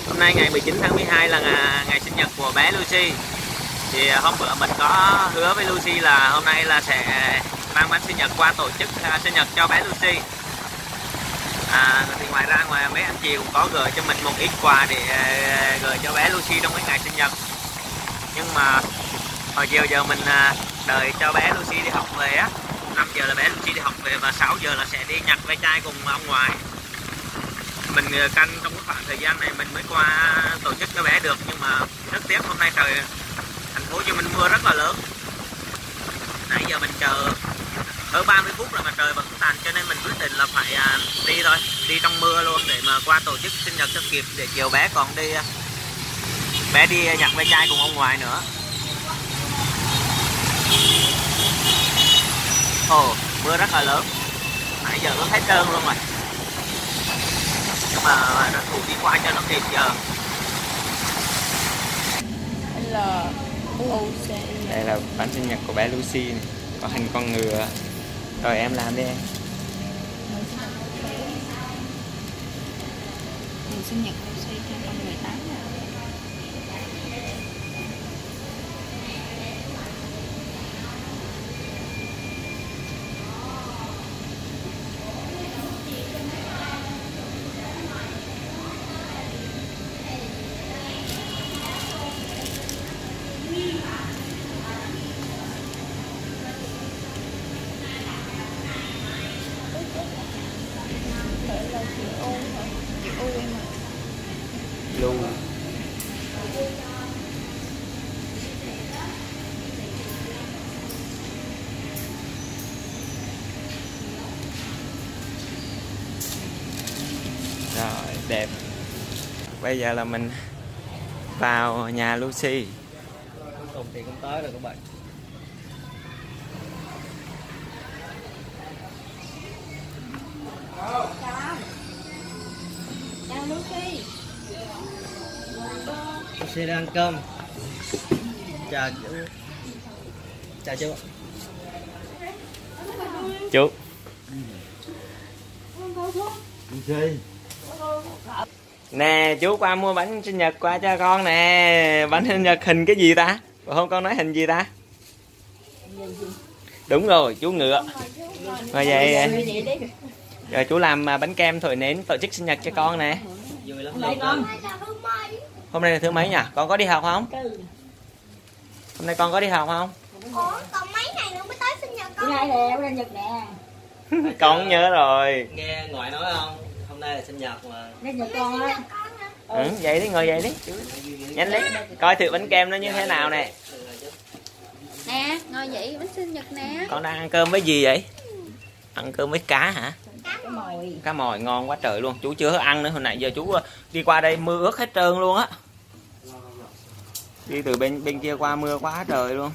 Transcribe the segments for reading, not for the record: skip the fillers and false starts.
Hôm nay ngày 19 tháng 12 là ngày sinh nhật của bé Lucy. Thì hôm bữa mình có hứa với Lucy là hôm nay là sẽ mang bánh sinh nhật qua tổ chức sinh nhật cho bé Lucy. Thì ngoài ra mấy anh chị cũng có gửi cho mình một ít quà để gửi cho bé Lucy trong cái ngày sinh nhật. Nhưng mà hồi chiều giờ mình đợi cho bé Lucy đi học về á. 5 giờ là bé Lucy đi học về và 6 giờ là sẽ đi nhặt ve chai cùng ông ngoại. Mình canh trong cái khoảng thời gian này mình mới qua tổ chức cho bé được, nhưng mà rất tiếc hôm nay trời thành phố Hồ Chí Minh mưa rất là lớn. Nãy giờ mình chờ hơn 30 phút rồi mà trời vẫn tạnh, cho nên mình quyết định là phải đi thôi, đi trong mưa luôn để mà qua tổ chức sinh nhật cho kịp, để chiều bé còn đi nhặt ve chai cùng ông ngoại nữa. Ồ, mưa rất là lớn, nãy giờ ướt hết trơn luôn rồi. Nhưng mà nó thủ đi qua cho nó kịp giờ. Đây là bánh sinh nhật của bé Lucy này. Có hình con ngựa. Rồi em làm đi em. Sinh nhật Lucy 2018 nè. Lu. Rồi, đẹp. Bây giờ là mình vào nhà Lucy. Cuối cùng thì cũng tới rồi các bạn. Chào Lucy. Lucy đang ăn cơm. Chào chú. Chào chú. Chú. Nè, chú qua mua bánh sinh nhật qua cho con nè. Bánh sinh nhật hình cái gì ta? Không, con nói hình gì ta? Đúng rồi, chú ngựa. Rồi vậy. Rồi chú làm bánh kem thổi nến tổ chức sinh nhật cho con nè. Hôm nay là thứ mấy nhỉ? Con có đi học không? Hôm nay con có đi học không? Ủa, còn mấy ngày nữa mới tới sinh nhật con. Ngày nè, sinh nhật nè. Con nhớ rồi. Nghe ngoại nói không? Hôm nay là sinh nhật mà. Sinh nhật con á. Vậy đi, ngồi vậy đi. Nhanh đi. Coi thử bánh kem nó như thế nào nè. Nè, ngồi vậy, bánh sinh nhật nè. Con đang ăn cơm với gì vậy? Ăn cơm với cá hả? Cái mồi. Cá mòi ngon quá trời luôn. Chú chưa ăn nữa, hồi nãy giờ chú đi qua đây mưa ướt hết trơn luôn á. Đi từ bên kia qua mưa quá trời luôn.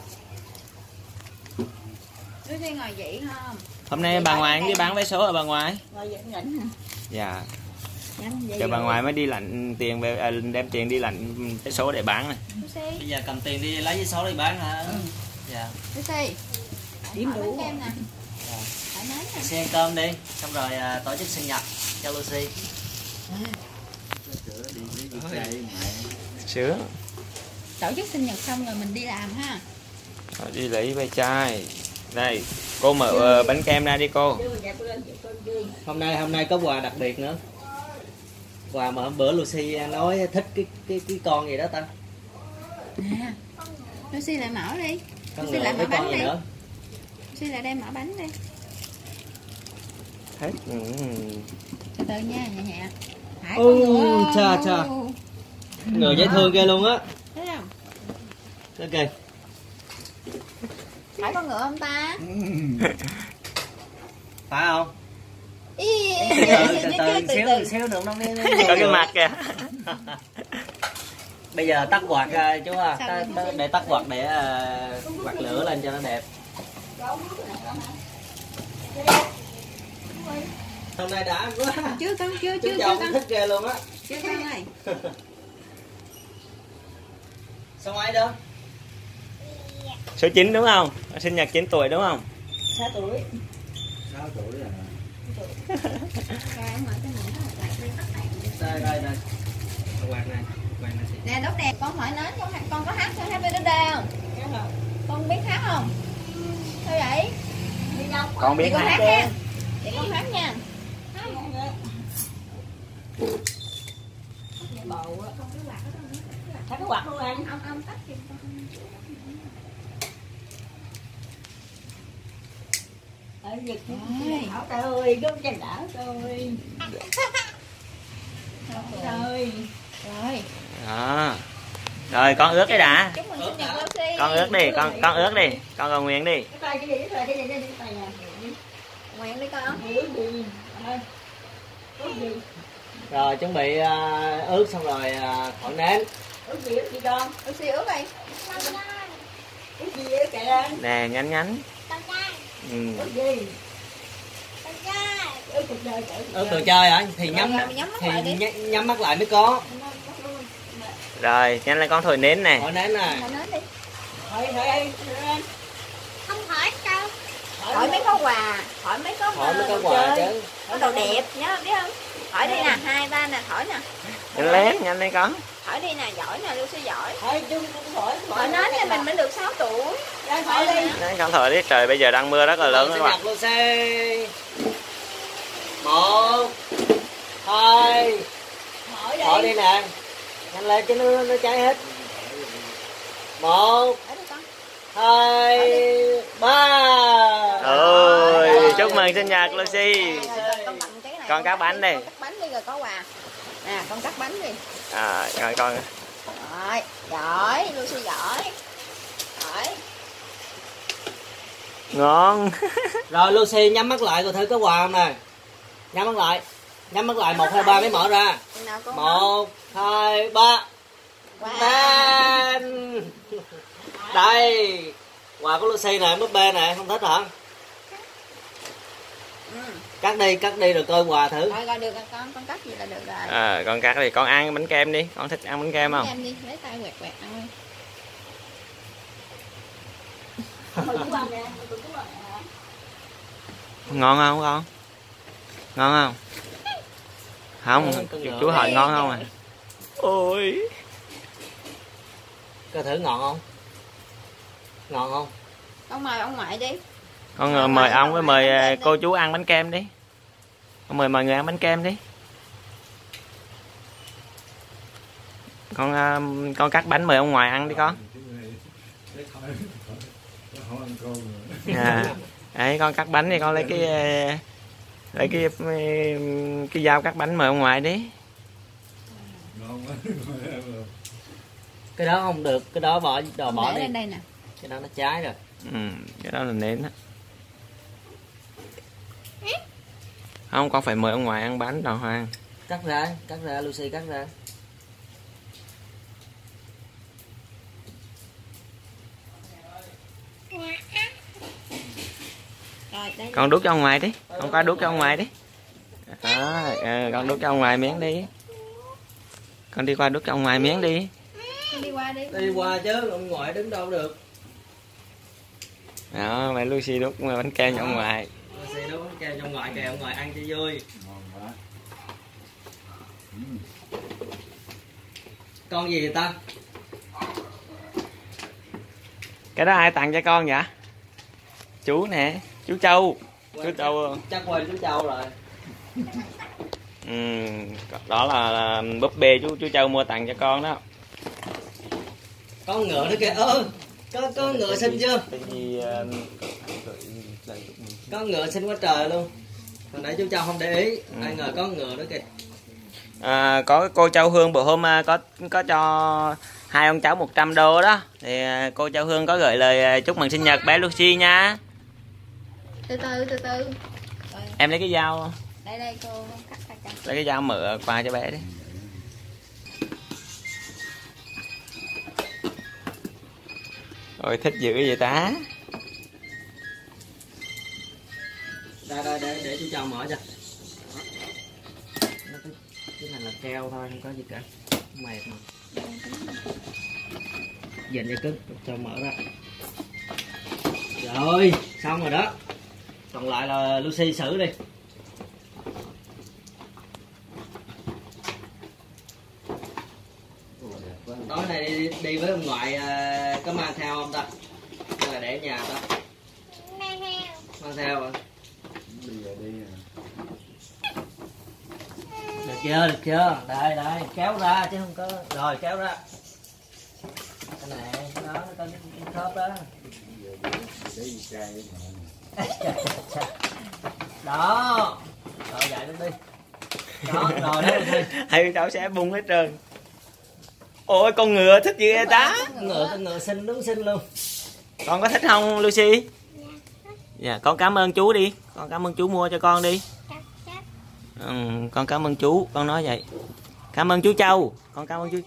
Lucy ngồi vậy không? Hôm nay bà ngoại đi bán vé số ở bà ngoại. Ngồi vậy rảnh hả? Dạ. Giờ bà ngoại mới đi lãnh tiền về, đem tiền đi lãnh vé số để bán này. Lucy. Bây giờ cầm tiền đi lấy vé số đi bán hả? Dạ. Lucy. Điểm đủ kem nè. Thoải mái nè. Xe ăn cơm đi, xong rồi tổ chức sinh nhật cho Lucy. Sướng. Tổ chức sinh nhật xong rồi mình đi làm ha. Rồi đi lấy ve chai. Đây, cô mở bánh kem ra đi cô. Hôm nay có quà đặc biệt nữa. Quà mà hôm bữa Lucy nói thích cái con gì đó ta. Nè. Lucy lại mở đi. Con Lucy ngựa lại mở với con bánh gì đi. nữa. Lucy lại đem mở bánh đi. Hết. Từ từ nha, nhẹ nhẹ. Hải con ngựa. Chà. Ngựa dễ thương ghê luôn á. Thấy không? Ok. Hải con ngựa không ta? Phải không? Từ xíu được nó mới Có cái mặt kìa. Bây giờ tắt quạt chú à, để tắt quạt để quạt lửa lên cho nó đẹp. Hôm nay đã quá. Chưa con, chưa con. Thích ghê luôn á. Chưa con ơi. Xong ai đó? Số 9 đúng không? Sinh nhật 9 tuổi đúng không? 6 tuổi. 6 tuổi rồi. Đây, Đây. Nè đốt đèn, con hỏi nến, con có hát Happy Birthday không? Con biết hát không? Sao vậy? Con biết Thì con hát hát nha. Thì con hát nha. Thấy cái quạt luôn anh. Ông tắt kìa con. Ở Việt trời ơi, cái chân đảo trời. Trời. Rồi. Đó. Rồi con ướt cái đã. Chúc mừng sinh nhật Lucy. Con ướt đi, con ướt đi. Con cầu nguyện đi. Cái tay cái gì, cái gì, cái tay nè. Nguyện đi con. Ướt gì? Ướt gì? Rồi chuẩn bị ướt xong rồi thổi nến. Ướt gì con? Lucy ướt đi. Ướt gì vậy kệ lên? Nè, nhánh nhánh. Ừ. Ướt gì? Ướt cuộc đời kệ. Ướt đồ chơi hả? Thì nhắm Rồi, nhắm mắt lại đi. nhắm mắt lại mới có. Rồi, nhanh lên con thổi nến này. Thổi nến này. Thổi nến đi. Thôi lên. Không hỏi sao. Hỏi mấy có quà, hỏi mấy có Thổi mới có đồ quà chơi. chứ. Có đồ đẹp nhớ biết không? Hỏi đi nè, 2, 3 nè, hỏi nè. Nhanh lên con. Hỏi đi nè, giỏi nè, Lucy giỏi. Thôi chung thổi. Hỏi nến thì mình mới được 6 tuổi. Ra thổi đi. Đấy, con thổi đi. Trời bây giờ đang mưa rất là lớn các bạn. Lucy. 1 2 Thổi đi. thổi đi nè. Nhanh lên chứ nó cháy hết. 1 Hỏi đi con. 2 3. Ôi, chúc mừng sinh nhật Lucy. Rồi, con cầm cái này. Con cắt bánh đi. Con cắt bánh đi rồi có quà. Nè, con cắt bánh đi. Rồi con. Rồi, giỏi, Lucy giỏi. Giỏi. Ngon. Rồi Lucy nhắm mắt lại coi thử có quà không nè. Nhắm mắt lại. Nhắm mắt lại 1 2 3 mới mở ra. Chừng nào con nói. 1 2 3. Wow. Đan. Đây. Quà của Lucy nè, búp bê nè, không thích hả? Ừ. Cắt đi rồi coi quà thử. Rồi được rồi con cắt gì là được rồi. Con cắt đi, con ăn bánh kem đi. Con thích ăn bánh kem không? Em đi, lấy tay quẹt quẹt ăn đi. Ngon không con? Ngon không? Không, chú hỏi ngon không à? Ôi. Coi thử ngọt không? Ngọt không? Con mời ông ngoại đi. Con mời ông với mời cô chú ăn bánh kem đi. Con mời mọi người ăn bánh kem đi. Con cắt bánh mời ông ngoại ăn đi con. Đấy, con cắt bánh thì con lấy cái dao cắt bánh mời ông ngoại đi. Cái đó không được, cái đó bỏ Để đi. lên đây nè. Cái đó nó cháy rồi. Cái đó là nến á. Không, con phải mời ông ngoại ăn bánh đàng hoàng. Cắt ra Lucy cắt ra. Rồi, đây. Con đút cho ông ngoại đi. Con qua đút cho ông ngoại đi. Con đút cho ông ngoại miếng đi. Con đi qua đút cho ông ngoại miếng đi. Con đi qua đi. Đi qua chứ, ông ngoại đứng đâu được. Đó, mẹ Lucy đút bánh kem cho ông ngoại. Lucy đút bánh kem cho ông ngoại kìa, ông ngoại ăn cho vui. Con gì vậy ta? Cái đó ai tặng cho con vậy? Chú nè, chú Châu. Chú Châu. Chắc quên chú Châu rồi. Đó là búp bê chú Châu mua tặng cho con đó. Con ngựa nữa kìa. Có ngựa xinh chưa? Có ngựa xinh quá trời luôn. Hồi nãy chú Châu không để ý, ai ngờ có ngựa nữa kìa. Có cô Châu Hương bữa hôm có cho hai ông cháu 100 đô đó, thì cô Châu Hương có gửi lời chúc mừng sinh nhật bé Lucy nha. Từ từ. Rồi, Em lấy cái dao, đây cô cắt ra cho. lấy cái dao mở qua cho bé đi. Ôi thích dữ vậy ta. Đây để chú Châu mở cho. Cái này là keo thôi, không có gì cả. Mệt mà. Dành cho cứng, cho mở ra. Rồi, xong rồi đó. Còn lại là Lucy xử đi. Tối nay đi với ông ngoại có mang theo không ta? Hay là để ở nhà ta? Mang theo hả? Được chưa? Đây, kéo ra chứ không có... Rồi, kéo ra. Cái này, đó, nó có cái khớp đó. Đó. Rồi, dạy luôn đi. Đó, rồi đó. Hai cháu sẽ bung hết trơn. Ôi, con ngựa thích gì vậy ta? Con ngựa xinh, đúng xinh luôn. Con có thích không Lucy? Dạ, con cảm ơn chú đi. Con cảm ơn chú mua cho con đi. Con cảm ơn chú, con nói vậy. Cảm ơn chú Châu. Con cảm ơn chú.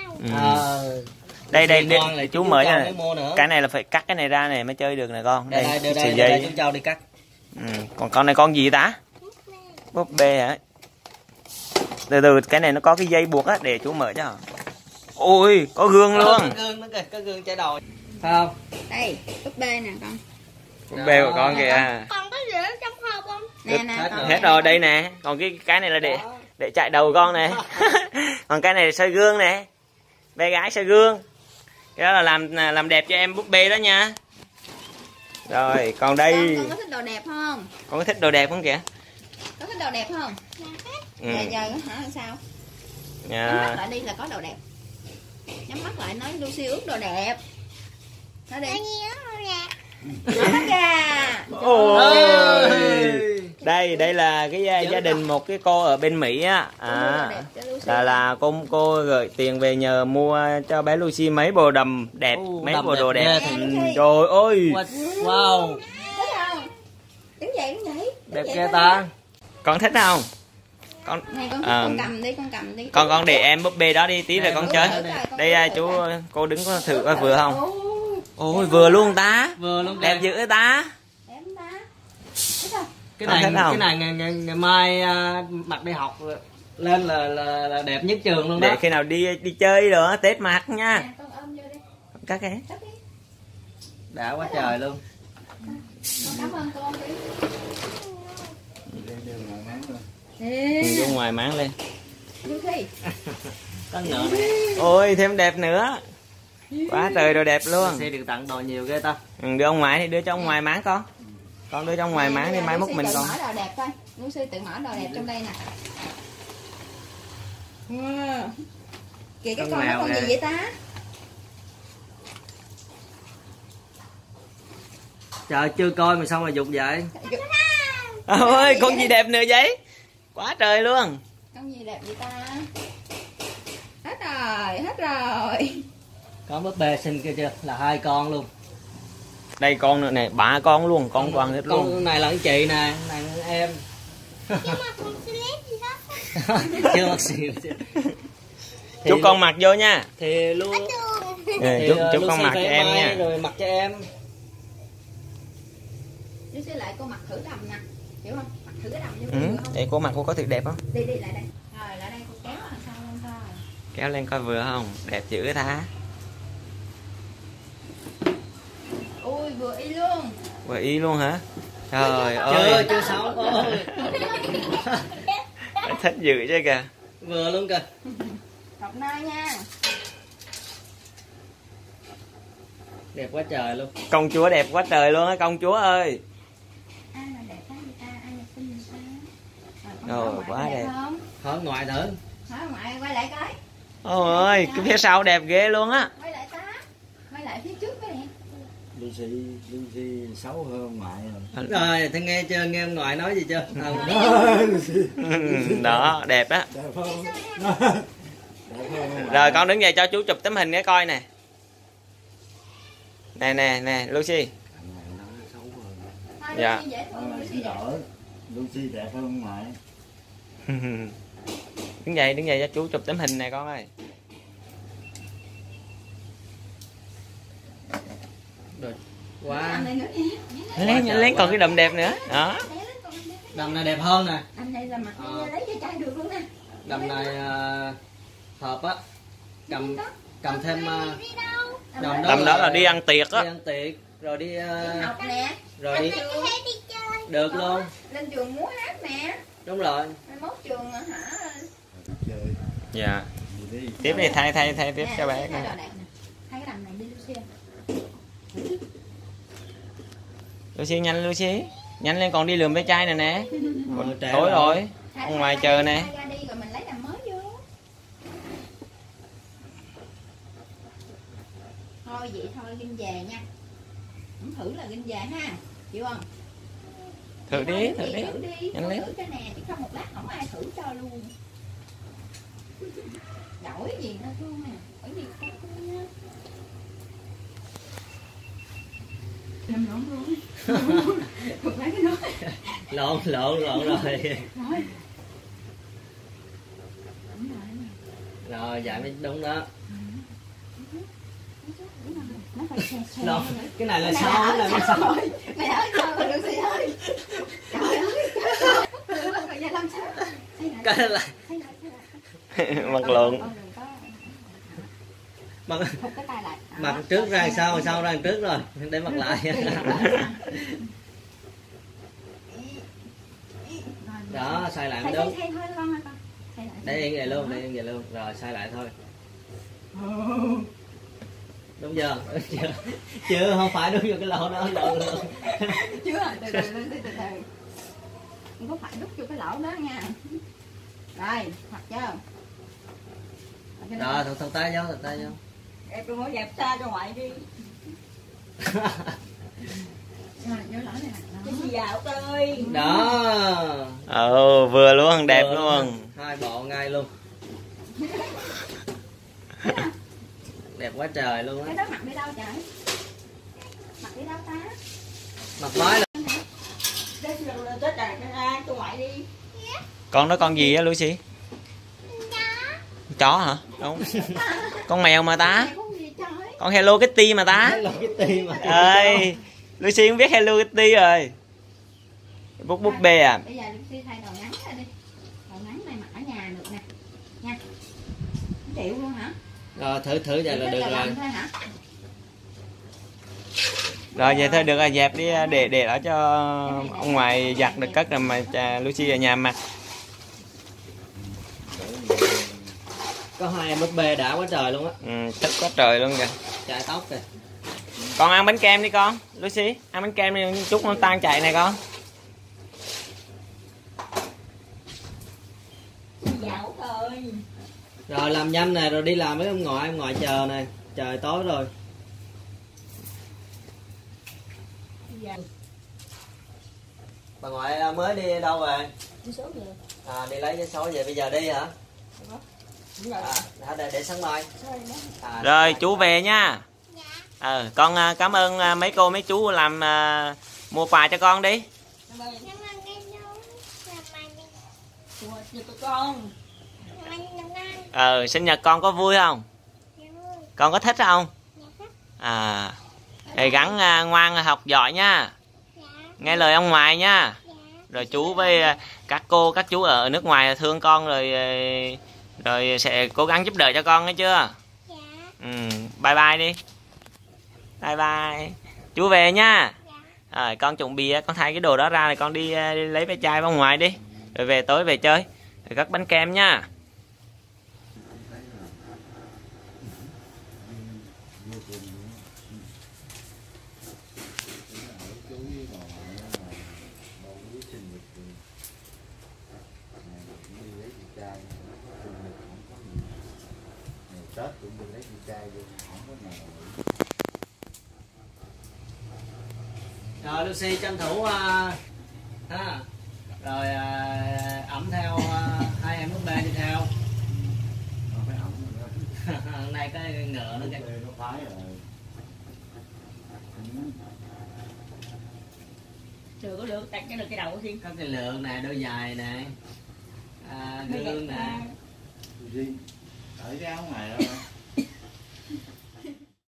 Đây chú mở nè. Cái này là phải cắt cái này ra này mới chơi được nè con. Đây chú Châu đi cắt. Còn con này con gì ta? Búp bê hả? Từ cái này nó có cái dây buộc á, để chú mở cho. Ôi, có gương luôn. Có gương chạy đầu. Phải không? Đây, búp bê nè con. Búp bê của con kìa. Còn có gì ở trong hộp không? Nè, Hết rồi đây nè. Còn cái này là để chạy đầu con nè. Còn cái này là soi gương nè. Bé gái soi gương. Cái đó là làm đẹp cho em búp bê đó nha. Rồi, còn đây. Con có thích đồ đẹp không? Con có thích đồ đẹp không kìa? Có thích đồ đẹp không? Giờ hả sao? Dạ. Nhắm mắt lại đi là có đồ đẹp. Nhắm mắt lại nói Lucy ước đồ đẹp. Nói đi. Nói mắt ra. Ôi. Đây là cái gia đình một cái cô ở bên Mỹ á. Là cô gửi tiền về nhờ mua cho bé Lucy mấy bộ đầm đẹp, mấy bộ đồ đẹp. Trời ơi. Wow. Thích không? Đứng dậy. Đẹp ghê ta. Con thích không? Con này con cầm đi. Con để em búp bê đó đi, tí rồi con chơi. Đây chú cô đứng có thử coi vừa không? Ôi vừa luôn ta. Vừa luôn. Đẹp dữ ta. Đẹp ta. Thích không? Cái này ngày mai mặc đi học lên là đẹp nhất trường luôn đó. Để khi nào đi chơi rồi Tết mặc nha. Con ôm vô đi. Các cái. Đã quá trời luôn. Con cảm ơn con đi. Vô ngoài máng lên. Có ngựa này. Ôi thêm đẹp nữa. Quá trời đồ đẹp luôn. Sẽ được tặng đồ nhiều ghê ta. Đưa ông ngoại thì đưa cho ông ngoài máng con. Con đưa cho ông ngoài máng đi, mai mốt mình con. Lucy tự mở đồ đẹp thôi. Lucy tự mở đồ đẹp trong đây nè. Kìa cái con đó con gì vậy ta? Trời chưa coi mà sao mà dục vậy? Ôi con gì đẹp nữa vậy? Quá trời luôn. Con gì đẹp vậy ta? Hết rồi. Có búp bê xinh kia chưa? Là 2 con luôn. Đây con nữa nè, 3 con luôn, con toàn hết luôn. Con này là anh chị nè, này là em. Chưa mặc xì. Chúc con mặc vô nha. Thì luôn. Chúc con mặc cho em nha. Rồi mặc cho em. Lucy lại cô mặc thử đầm nè, hiểu không? Mặc thử cái đầm cho cô không? Để cô mặc cô có thiệt đẹp không? Đi lại đây. Rồi lại đây cô kéo làm sao lên coi. Kéo lên coi vừa không? Đẹp dữ ta. Ui vừa y luôn. Vừa y luôn hả? Trời ơi. Chưa xấu ơi. Thích dữ chứ kìa. Vừa luôn kìa. Cọc nơi nha. Đẹp quá trời luôn. Công chúa đẹp quá trời luôn á công chúa ơi. Ai mà đẹp quá người ta, ai mà xinh người ta. Rồi quá đẹp. Hỏi ngoại thử. Hỏi ngoại quay lại coi. Ôi cái phía sau đẹp ghê luôn á. Quay lại ta. Quay lại phía trước cái này. Lucy xấu hơn ngoại rồi. Rồi thì nghe chưa, nghe ông ngoại nói gì chưa? Đó đẹp á. Đẹp không? Rồi con đứng dậy cho chú chụp tấm hình cái coi nè. Nè Lucy. Dạ. Lucy đẹp hơn ngoại. Đứng dậy cho chú chụp tấm hình này con ơi. Rồi. Quá. Lấy còn cái đầm đẹp nữa. Đó. Đầm này đẹp hơn nè. Anh đây là mặt lấy cho trai được luôn nè. Đầm này hợp á. Cầm thêm Đầm đó là đi ăn tiệc á. Đi ăn tiệc rồi đi học nè. Rồi đi được luôn. Lên trường múa hát nè. Đúng rồi. Mai mốt trường hả? Dạ. Tiếp đi, thay tiếp cho bé. Thay cái đầm này đi Lucy. Lucy nhanh Lucy, nhanh lên còn đi lượm bé trai này nè. Tối rồi, ông ngoài chờ nè. Thay ra đi rồi mình lấy đầm mới vô. Thôi vậy thôi Vinh về nha. Không thử là Vinh về ha, chịu không? Thử đi, thử đi. Nhanh lên. Thử cái nè, chứ không một lát không ai thử cho luôn. Đổi gì nữa không nè, đổi gì không nha. Làm lộn luôn. Thuộc lấy cái nói. Lộn rồi. Rồi dạ mới đúng đó. Lộn. Cái này là sao? Cái này là sao? Mày nói sao rồi Lucy ơi. Trời ơi. Bây giờ làm sao? Cái này là Mặt lộn. mặt trước ra sau ra trước rồi để mặt lại. Đó xoay lại đúng. Để yên về luôn, rồi xoay lại thôi. Đúng giờ chưa không phải đúng vô cái lỗ đó lộn. Chưa từ từ không có phải đút vô cái lỗ đó nha. Rồi hoặc chưa rồi thằng tay vô Em đừng có dẹp xa cho ngoại đi. Cái gì dạo ơi. Đó. Vừa luôn, đẹp luôn. Hai bộ ngay luôn. Đẹp quá trời luôn á. Cái đó mặt đi đâu trời? Mặt đi đâu ta? Mặt mới là Chết rồi, cho ngoại đi. Con đó con gì á Lucy? Chó hả? Đúng. Con mèo mà ta. Con Hello Kitty mà ta. Hello Kitty mà. Ơi, Lucy cũng biết Hello Kitty rồi. Búp bê à. Bây giờ Lucy thay đồ ngắn ra đi. Đồ ngắn này mặc ở nhà được nè. Nha. Chịu luôn hả? Rồi thử vậy là được rồi. Rồi vậy thôi được rồi, dẹp đi để đó cho ông ngoài giặt được cất rồi mà Lucy ở nhà mặc. Có hai em búp bê đã quá trời luôn á. Thích quá trời luôn kìa. Chạy tóc kìa. Con ăn bánh kem đi con. Lucy, ăn bánh kem đi chút nó tan chạy này con. Dạo ơi. Rồi làm nhanh nè, rồi đi làm với ông ngoại chờ nè. Trời tối rồi. Bà ngoại mới đi đâu rồi? Đi số rồi. Đi lấy giấy số về bây giờ đi hả? Để sáng mai. Rồi chú về nha. Con cảm ơn mấy cô mấy chú làm mua quà cho con đi. Sinh nhật con có vui không? Con có thích không? Thì gắng ngoan học giỏi nha. Nghe lời ông ngoại nha. Rồi chú với các cô các chú ở nước ngoài thương con rồi sẽ cố gắng giúp đỡ cho con, nghe chưa? Bye bye đi. Bye bye. Chú về nha. Rồi con chuẩn bị con thay cái đồ đó ra rồi con đi lấy ve chai với ông ngoại đi. Rồi về tối về chơi. Rồi cắt bánh kem nha. Tết cũng đi lấy con trai vô, không có nào. Rồi Lucy tranh thủ ha. Rồi ẩm theo hai em búp bê đi theo. Phải ẩm rồi. Hôm nay cái ngựa nó phái rồi. Chưa có được, tặng cái được cái đầu xin. Có cái lượng nè, đôi giày nè, gương nè. Riêng ở cái áo ngoài đó.